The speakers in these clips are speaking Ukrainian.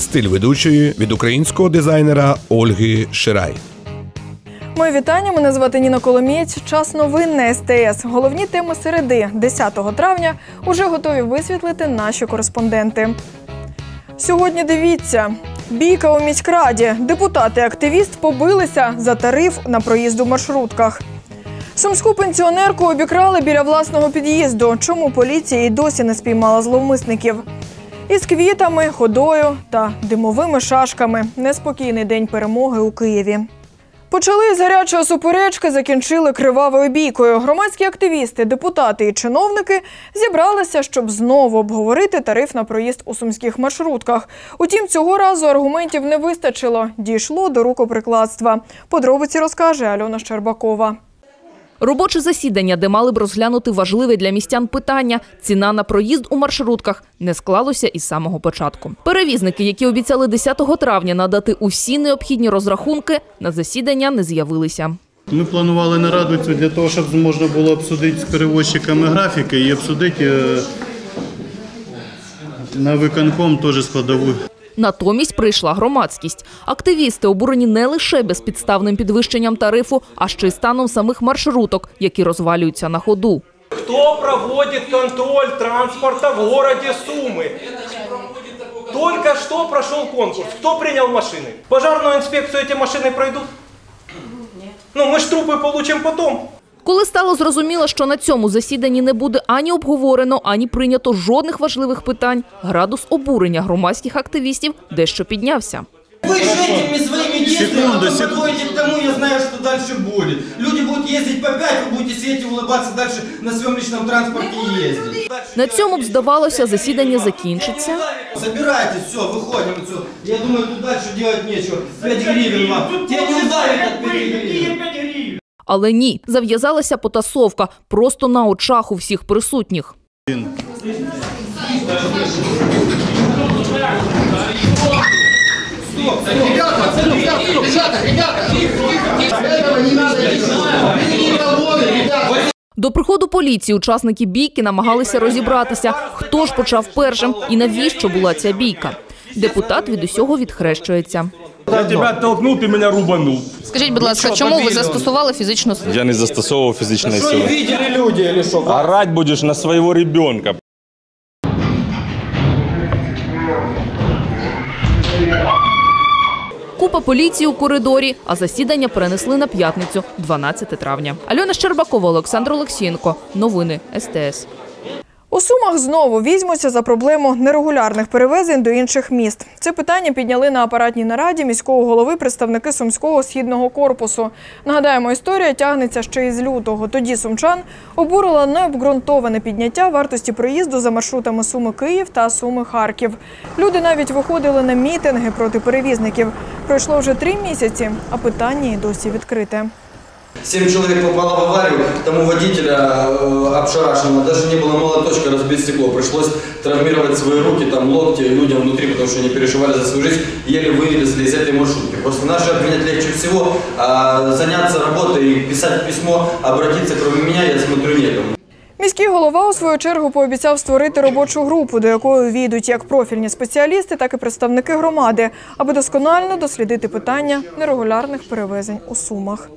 Стиль ведучої від українського дизайнера Ольги Ширай. Мої вітання, мене звати Ніна Коломієць. Час новин на СТС. Головні теми середи, 10 травня, уже готові висвітлити наші кореспонденти. Сьогодні дивіться. Бійка у міськраді. Депутат і активіст побилися за тариф на проїзд у маршрутках. Сумську пенсіонерку обікрали біля власного під'їзду. Чому поліція і досі не спіймала зловмисників? Із квітами, ходою та димовими шашками. Неспокійний день перемоги у Києві. Почали з гарячої суперечки, закінчили кривавою бійкою. Громадські активісти, депутати і чиновники зібралися, щоб знову обговорити тариф на проїзд у сумських маршрутках. Утім, цього разу аргументів не вистачило. Дійшло до рукоприкладства. Подробиці розкаже Альона Щербакова. Робоче засідання, де мали б розглянути важливе для містян питання – ціна на проїзд у маршрутках, не склалося із самого початку. Перевізники, які обіцяли 10 травня надати усі необхідні розрахунки, на засідання не з'явилися. Ми планували нараду для того, щоб можна було обсудити з перевозчиками графіки і обсудити на виконком теж складову. Натомість прийшла громадськість. Активісти обурені не лише безпідставним підвищенням тарифу, а ще й станом самих маршруток, які розвалюються на ходу. Хто проводить контроль транспорту в місті Суми? Тільки що пройшов конкурс. Хто прийняв машини? Пожарну інспекцію ці машини пройдуть? Ну, ми ж трупи отримаємо потім. Коли стало зрозуміло, що на цьому засіданні не буде ані обговорено, ані прийнято жодних важливих питань, градус обурення громадських активістів дещо піднявся. Вы же этими своими действиями подводите к тому, я знаю, что дальше будет. Люди будут ездить по 5, вы будете сидеть и улыбаться дальше на своем личном транспорте ездить. На цьому б, здавалося, засідання закінчиться. Забирайте, все, выходим отсюда. Я думаю, тут дальше делать нечего. 5 гривен вам. Тебя не ударят от 5 гривен. Але ні, зав'язалася потасовка просто на очах у всіх присутніх. До приходу поліції учасники бійки намагалися розібратися, хто ж почав першим і навіщо була ця бійка. Депутат від усього відхрещується. Я тебе оттолкнув, ти мене рубанув. Скажіть, будь ласка, чому ви застосували фізичну силу? Я не застосовував фізичної Что, сили. не видели люди или что? Орать будеш на свого ребенка. Купа поліції у коридорі, а засідання перенесли на п'ятницю, 12 травня. Альона Щербакова, Олександр Олексієнко. Новини СТС. У Сумах знову візьмуться за проблему нерегулярних перевезень до інших міст. Це питання підняли на апаратній нараді міського голови представники Сумського східного корпусу. Нагадаємо, історія тягнеться ще із лютого. Тоді сумчан обурило необґрунтоване підняття вартості проїзду за маршрутами Суми-Київ та Суми-Харків. Люди навіть виходили на мітинги проти перевізників. Пройшло вже 3 місяці, а питання і досі відкрите. 7 человек попало в аварию, тому водителя обшарашенного даже не было молоточка разбить стекло. Пришлось травмировать свои руки, там, локти людям внутри, потому что они переживали за свою жизнь, еле вылезли из этой маршрутки. Просто наши обвинять легче всего, а заняться работой и писать письмо, обратиться кроме меня, я смотрю, некому. Міський голова у свою чергу пообіцяв створити робочу групу, до якої війдуть як профільні спеціалісти, так і представники громади, аби досконально дослідити питання нерегулярних перевезень у Сумах.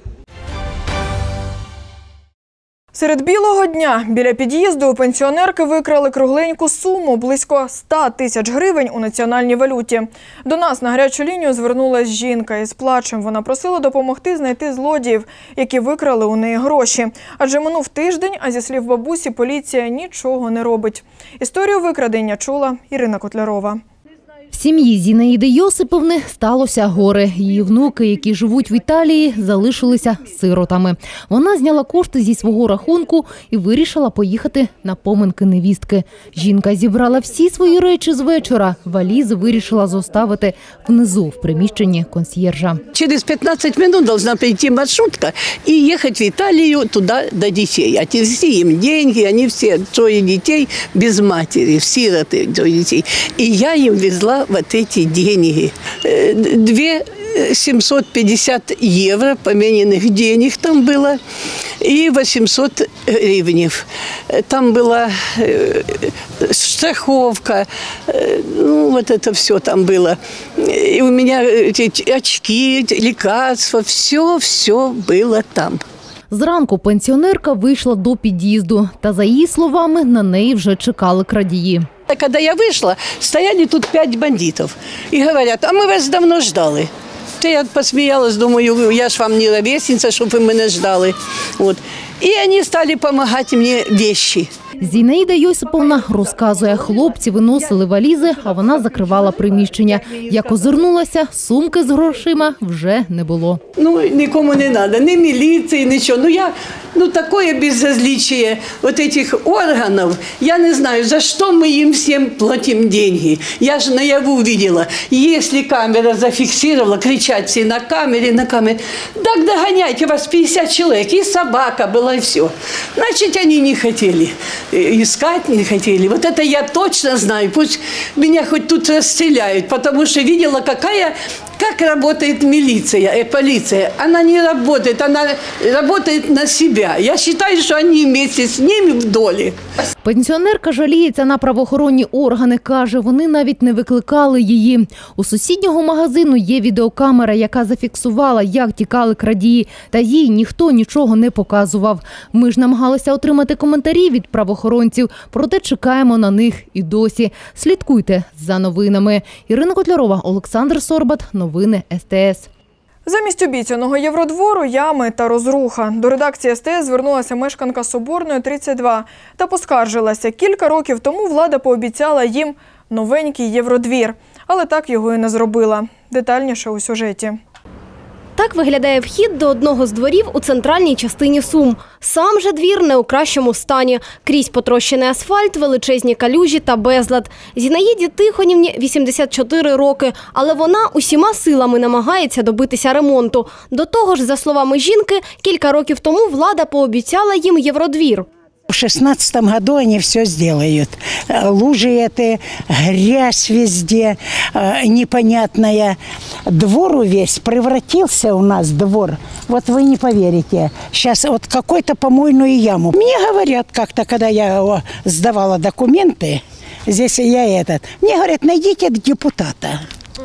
Серед білого дня біля під'їзду у пенсіонерки викрали кругленьку суму – близько 100 тисяч гривень у національній валюті. До нас на гарячу лінію звернулась жінка із плачем. Вона просила допомогти знайти злодіїв, які викрали у неї гроші. Адже минув тиждень, а зі слів бабусі, поліція нічого не робить. Історію викрадення чула Ірина Котлярова. В сім'ї Зінаїди Йосиповни сталося горе. Її внуки, які живуть в Італії, залишилися сиротами. Вона зняла кошти зі свого рахунку і вирішила поїхати на поминки невістки. Жінка зібрала всі свої речі з вечора. Валізи вирішила зоставити внизу, в приміщенні консьєржа. Через 15 минут должна прийти маршрутка и ехать в Италию туда до детей. Отвезти им деньги, они все, 3 детей без матери, сироты, 3 детей. И я им везла вот эти деньги. 2 750 евро помененных денег там было и 800 гривнев. Там была страховка, ну вот это все там было. И у меня эти очки, лекарства, все было там. Зранку пенсіонерка вийшла до під'їзду. Та, за її словами, на неї вже чекали крадії. Когда я вышла, стояли тут 5 бандитов. И говорят, а мы вас давно ждали. Я посмеялась, думаю, я ж вам не ровесница, чтобы вы меня ждали. Вот. И они стали помогать мне вещи. Зінаїда Йосиповна розказує, хлопці виносили валізи, а вона закривала приміщення. Як озирнулася, сумки з грошима вже не було. Ну, никому не надо, ни милиции, ничего. Такое безразличие вот этих органов, я не знаю, за что мы им всем платим деньги. Я же наяву видела, если камера зафиксировала, кричать все на камере, так догоняйте, вас 50 человек, и собака была, и все. Значит, они не хотели искать, не хотели. Вот это я точно знаю, пусть меня хоть тут расстреляют, потому что видела, как работает милиция, полиция. Она не работает, она работает на себя. Я считаю, что они вместе с ними в доле. Пенсіонерка жаліється на правоохоронні органи. Каже, вони навіть не викликали її. У сусіднього магазину є відеокамера, яка зафіксувала, як тікали крадії. Та їй ніхто нічого не показував. Ми ж намагалися отримати коментарі від правоохоронців, проте чекаємо на них і досі. Слідкуйте за новинами. Ірина Котлярова, Олександр Сорбат. Новини СТС. Замість обіцяного Євродвору – ями та розруха. До редакції СТС звернулася мешканка Соборної, 32, та поскаржилася. Кілька років тому влада пообіцяла їм новенький Євродвір, але так його і не зробила. Детальніше у сюжеті. Так виглядає вхід до одного з дворів у центральній частині Сум. Сам же двір не у кращому стані. Крізь потрощений асфальт, величезні калюжі та безлад. Зінаїді Тихонівні 84 роки, але вона усіма силами намагається добитися ремонту. До того ж, за словами жінки, кілька років тому влада пообіцяла їм Євродвір. В 2016 году они все сделают. Лужи это, грязь везде, непонятная. Двор весь превратился у нас, двор. Вот вы не поверите. Сейчас вот какую-то помойную яму. Мне говорят как-то, когда я сдавала документы, здесь мне говорят, найдите депутата.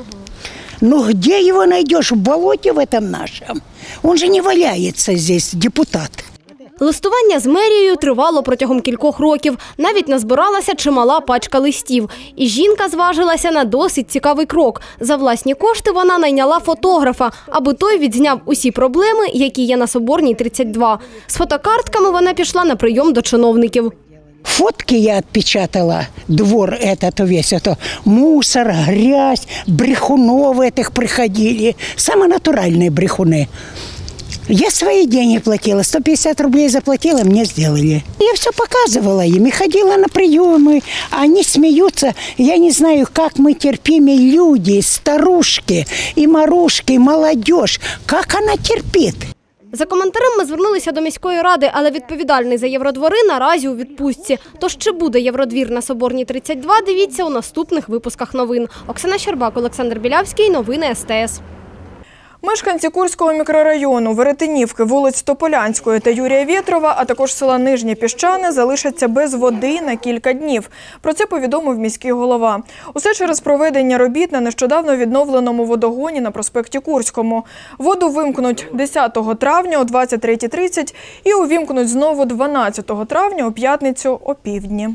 Ну где его найдешь? В болоте в этом нашем. Он же не валяется здесь, депутат. Листування з мерією тривало протягом кількох років. Навіть назбиралася чимала пачка листів. І жінка зважилася на досить цікавий крок. За власні кошти вона найняла фотографа, аби той відзняв усі проблеми, які є на Соборній, 32. З фотокартками вона пішла на прийом до чиновників. Фотки я отпечатала, двор этот весь, мусор, грязь, брехунов этих приходили, самые натуральные брехуны. Я свои деньги платила, 150 рублей заплатила, мне сделали. Я все показывала им и ходила на приемы, они смеются. Я не знаю, как мы терпимые люди, старушки, и марушки, и молодежь, как она терпит. За коментарем ми звернулися до міської ради, але відповідальний за Євродвори наразі у відпустці. Тож чи буде Євродвір на Соборній, 32, дивіться у наступних випусках новин. Оксана Щербак, Олександр Білявський, новини СТС. Мешканці Курського мікрорайону, Веретенівки, вулиць Тополянської та Юрія Вєтрова, а також села Нижнє Піщане залишаться без води на кілька днів. Про це повідомив міський голова. Усе через проведення робіт на нещодавно відновленому водогоні на проспекті Курському. Воду вимкнуть 10 травня о 23:30 і увімкнуть знову 12 травня о п'ятницю о півдні.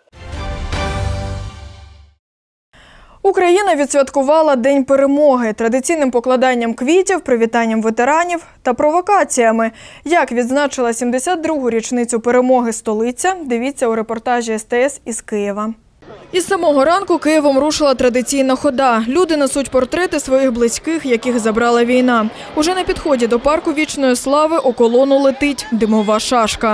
Україна відсвяткувала День перемоги традиційним покладанням квітів, привітанням ветеранів та провокаціями. Як відзначила 72-гу річницю перемоги столиця, дивіться у репортажі СТС із Києва. Із самого ранку Києвом рушила традиційна хода. Люди несуть портрети своїх близьких, яких забрала війна. Уже на підході до парку Вічної Слави у колону летить димова шашка.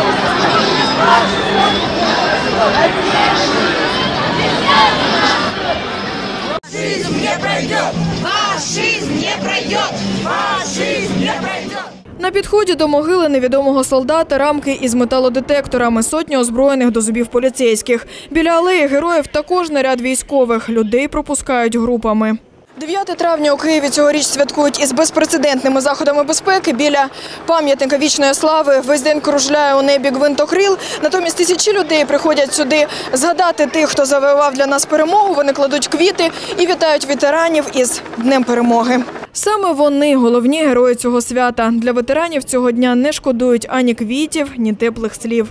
Фашизм не пройдет! Фашизм не пройдет! Фашизм не пройдет! На підході до могили невідомого солдата рамки із металодетекторами, сотні озброєних до зубів поліцейських. Біля алеї героїв також наряд військових. Людей пропускають групами. 9 травня у Києві цьогоріч святкують із безпрецедентними заходами безпеки. Біля пам'ятника Вічної Слави весь день кружляє у небі гвинтокрил. Натомість тисячі людей приходять сюди згадати тих, хто завоював для нас перемогу. Вони кладуть квіти і вітають ветеранів із Днем Перемоги. Саме вони – головні герої цього свята. Для ветеранів цього дня не шкодують ані квітів, ні теплих слів.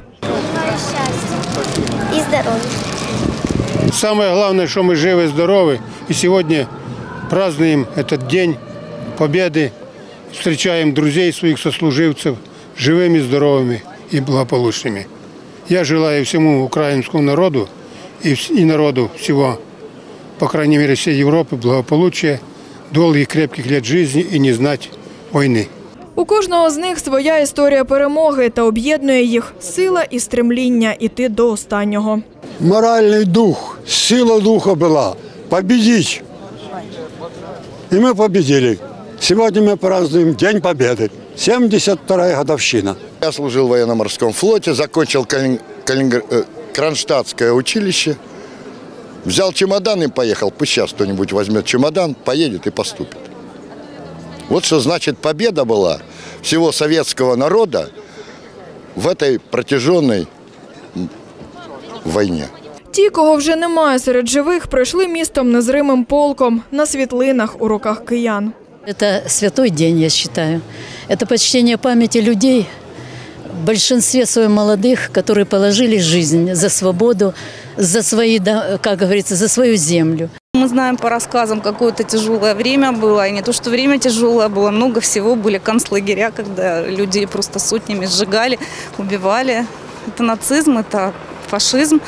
І здоров'я. Самое главное, что мы живы, здоровы. И сегодня празднуем этот День Победы. Встречаем друзей своих сослуживцев живыми, здоровыми и благополучными. Я желаю всему украинскому народу и народу всего, по крайней мере, всей Европы, благополучия, долгих крепких лет жизни и не знать войны. У кожного з них своя історія перемоги та об'єднує їх сила і стремління йти до останнього. Моральный дух, сила духа была победить. И мы победили. Сегодня мы празднуем День Победы, 72-я годовщина. Я служил в военно-морском флоте, закончил Кронштадтское училище, взял чемодан и поехал. Пусть сейчас кто-нибудь возьмет чемодан, поедет и поступит. Вот что значит победа была всего советского народа в этой протяженной війні. Ті, кого вже немає серед живих, пройшли містом незримим полком на світлинах у руках киян. Это святой день, я считаю. Это почтение памяти людей, в большинстве своем молодых, которые положили жизнь за свободу, за свои, как говорится, за свою землю. Мы знаем по рассказам, какое-то тяжелое время было. И не то, что время тяжелое было, много всего. Были концлагеря, когда людей просто сотнями сжигали, убивали. Это нацизм, это фашизм.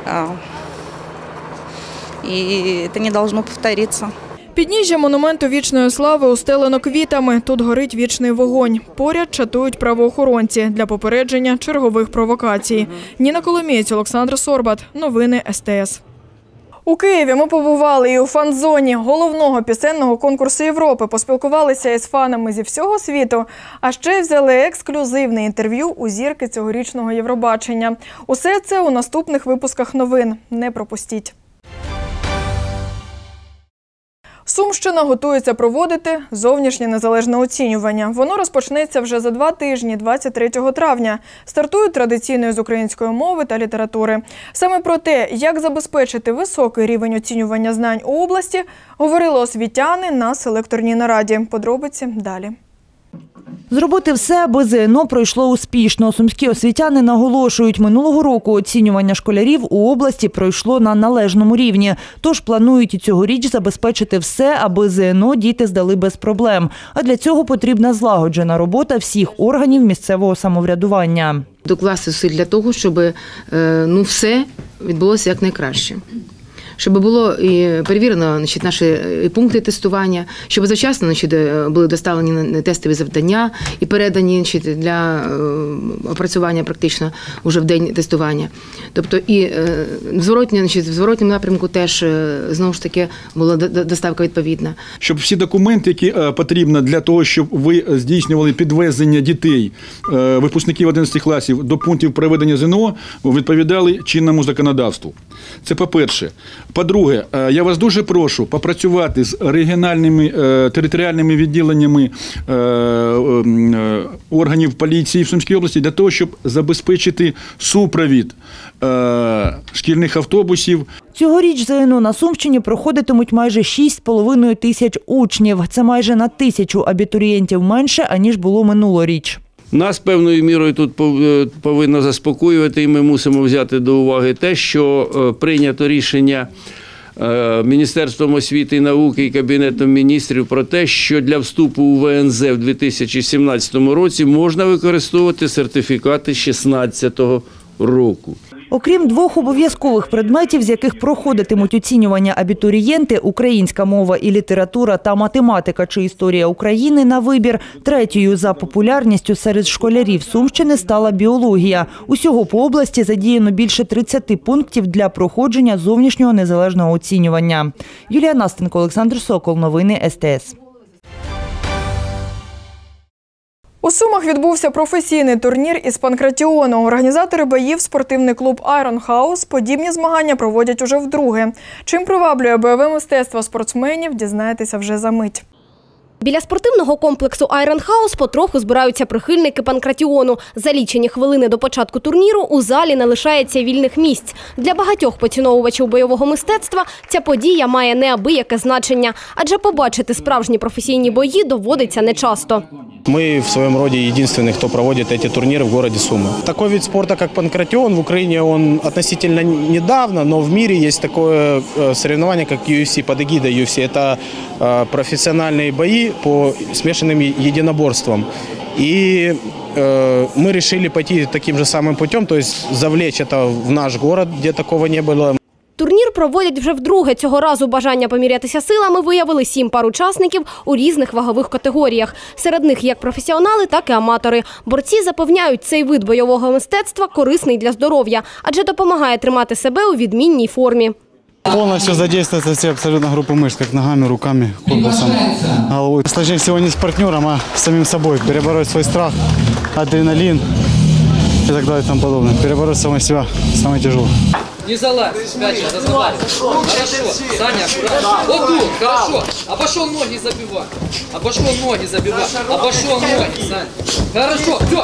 И это не должно повториться. Підніжжя монументу Вічної Слави устелено квітами. Тут горить вічний вогонь. Поряд чатують правоохоронці для попередження чергових провокацій. Ніна Коломієць, Олександр Сорбат. Новини СТС. У Києві ми побували і у фан-зоні головного пісенного конкурсу Європи, поспілкувалися із фанами зі всього світу, а ще взяли ексклюзивне інтерв'ю у зірки цьогорічного Євробачення. Усе це у наступних випусках новин. Не пропустіть. Сумщина готується проводити зовнішнє незалежне оцінювання. Воно розпочнеться вже за 2 тижні, 23 травня. Стартують традиційно з української мови та літератури. Саме про те, як забезпечити високий рівень оцінювання знань у області, говорили освітяни на селекторній нараді. Подробиці далі. Зробити все, аби ЗНО пройшло успішно. Сумські освітяни наголошують, минулого року оцінювання школярів у області пройшло на належному рівні. Тож планують і цьогоріч забезпечити все, аби ЗНО діти здали без проблем. А для цього потрібна злагоджена робота всіх органів місцевого самоврядування. Докласти зусиль для того, щоб все відбулося якнайкраще. Щоб було і перевірено наші пункти тестування, щоб завчасно були доставлені тестові завдання і передані для опрацювання практично вже в день тестування. Тобто і в зворотньому напрямку теж, знову ж таки, була доставка відповідна. Щоб всі документи, які потрібні для того, щоб ви здійснювали підвезення дітей, випускників 11 класів до пунктів проведення ЗНО, відповідали чинному законодавству. Це по-перше. По-друге, я вас дуже прошу попрацювати з регіональними територіальними відділеннями органів поліції в Сумській області для того, щоб забезпечити супровід шкільних автобусів. Цьогоріч ЗНО на Сумщині проходитимуть майже 6,5 тисяч учнів. Це майже на 1000 абітурієнтів менше, аніж було минулоріч. Нас певною мірою тут повинно заспокоювати, і ми мусимо взяти до уваги те, що прийнято рішення Міністерством освіти і науки і Кабінетом міністрів про те, що для вступу у ВНЗ в 2017 році можна використовувати сертифікати 2016 року. Окрім 2 обов'язкових предметів, з яких проходитимуть оцінювання абітурієнти – українська мова і література та математика чи історія України на вибір, третьою за популярністю серед школярів Сумщини стала біологія. Усього по області задіяно більше 30 пунктів для проходження зовнішнього незалежного оцінювання. Юлія Настенко, Олександр Сокол. Новини СТС. У Сумах відбувся професійний турнір із панкратіону. Організатори боїв, спортивний клуб «Айрон Хаус», подібні змагання проводять уже вдруге. Чим приваблює бойове мистецтво спортсменів, дізнаєтеся вже за мить. Біля спортивного комплексу «Айрон Хаус» потроху збираються прихильники панкратіону. За лічені хвилини до початку турніру у залі не лишається вільних місць. Для багатьох поціновувачів бойового мистецтва ця подія має неабияке значення. Адже побачити справжні професійні бої доводиться нечасто. Мы в своем роде единственные, кто проводит эти турниры в городе Сумы. Такой вид спорта, как панкратион, в Украине он относительно недавно, но в мире есть такое соревнование, как UFC, под эгидой UFC. Это профессиональные бои по смешанным единоборствам. И мы решили пойти таким же самым путем, то есть завлечь это в наш город, где такого не было. Турнір проводять вже вдруге. Цього разу бажання помірятися силами виявили 7 пар учасників у різних вагових категоріях. Серед них як професіонали, так і аматори. Борці запевняють, цей вид бойового мистецтва корисний для здоров'я, адже допомагає тримати себе у відмінній формі. Полностью задействуются все абсолютно группы мышц, как ногами, руками, корпусом, головой. Сложнее всего не с партнером, а с самим собой. Перебороть свой страх, адреналин и так далее и тому подобное. Перебороть самого себя самое тяжелое. Не залазь, опять же, разговаривай. Хорошо, Саня, аккуратно. Вот тут, хорошо. Обошел ноги, забивай. Обошел ноги, забивай. Обошел ноги, Саня. Хорошо, все,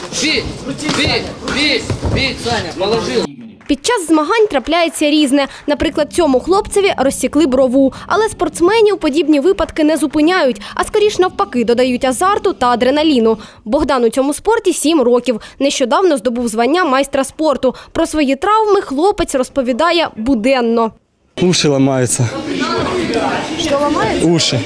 бей, Саня, положил. Під час змагань трапляється різне. Наприклад, цьому хлопцеві розсікли брову. Але спортсменів подібні випадки не зупиняють, а скоріш навпаки додають азарту та адреналіну. Богдан у цьому спорті 7 років. Нещодавно здобув звання майстра спорту. Про свої травми хлопець розповідає буденно. Уши ломаются. Що ламається? Уши,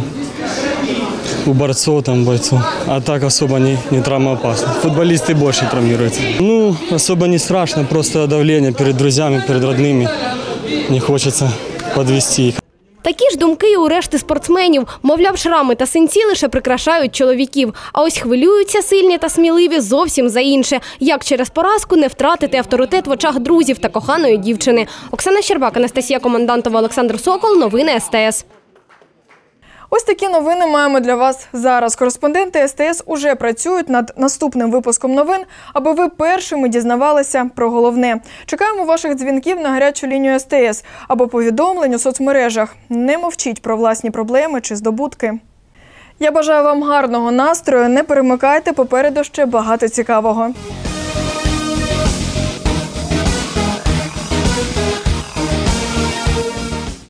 у борцов, бойцов. А так особо не травмоопасно. Футболисты больше травмируются. Особо не страшно, просто давление перед друзьями, перед родными. Не хочется подвести их. Такі ж думки і у решти спортсменів. Мовляв, шрами та синці лише прикрашають чоловіків. А ось хвилюються сильні та сміливі зовсім за інше. Як через поразку не втратити авторитет в очах друзів та коханої дівчини. Оксана Щербак, Анастасія Командантова, Олександр Сокол. Новини СТС. Ось такі новини маємо для вас зараз. Кореспонденти СТС уже працюють над наступним випуском новин, аби ви першими дізнавалися про головне. Чекаємо ваших дзвінків на гарячу лінію СТС або повідомлень у соцмережах. Не мовчіть про власні проблеми чи здобутки. Я бажаю вам гарного настрою, не перемикайте, попереду ще багато цікавого.